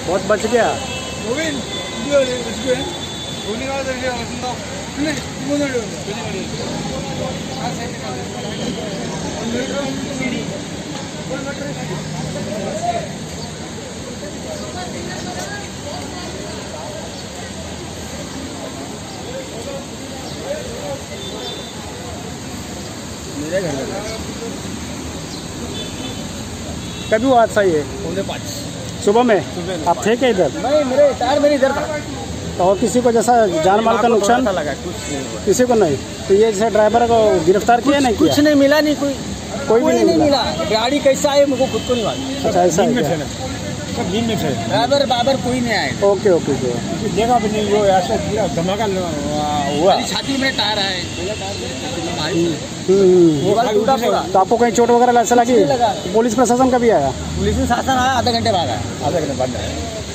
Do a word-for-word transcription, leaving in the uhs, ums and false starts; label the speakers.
Speaker 1: बहुत बच गया।
Speaker 2: मेरे घर में
Speaker 1: कभी हुआ हादसा ये?
Speaker 2: पौने पाँच
Speaker 1: सुबह में?
Speaker 2: सुबह
Speaker 1: आप थे क्या इधर?
Speaker 2: नहीं, मेरे टायर मेरे इधर था।
Speaker 1: तो और किसी को जैसा जान माल का नुकसान
Speaker 2: लगा? कुछ नहीं,
Speaker 1: किसी को नहीं। तो ये जैसे ड्राइवर को गिरफ्तार किया नहीं किया?
Speaker 2: कुछ नहीं मिला, नहीं कोई
Speaker 1: कोई भी नहीं
Speaker 2: मिला। गाड़ी कैसा है मुझको खुद को नहीं मालूम।
Speaker 1: अच्छा, ऐसा है क्या?
Speaker 3: सब दिन में थे।
Speaker 2: ड्राइवर बाबर कोई नहीं आए।
Speaker 1: Okay okay okay.
Speaker 3: देखा भी नहीं, वो ऐसा पूरा धमाका हुआ।
Speaker 2: छाती में टायर है।
Speaker 1: तो आपको कहीं चोट वगैरह ऐसा लगी? पुलिस प्रशासन का भी आया?
Speaker 2: पुलिस शासन आया, आधा घंटे बाद आया।
Speaker 3: आधा घंटे बाद